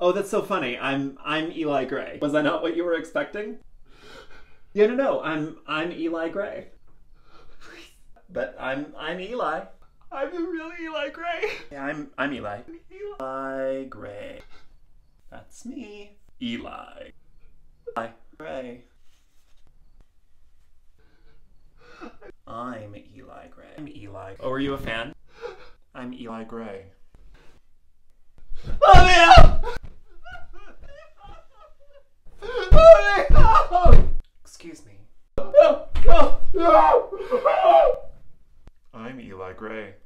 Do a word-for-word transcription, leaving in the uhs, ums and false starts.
Oh, that's so funny. I'm I'm Eli Gray. Was that not what you were expecting? Yeah, no, no. I'm I'm Eli Gray. But I'm I'm Eli. I'm the real Eli Gray. Yeah, I'm I'm Eli. Eli Gray. That's me. Eli. Eli Gray. I'm Eli Gray. I'm Eli. Oh, are you a fan? I'm Eli Gray. Let me out! Let me out! Excuse me. No, no, no! I'm Eli Gray.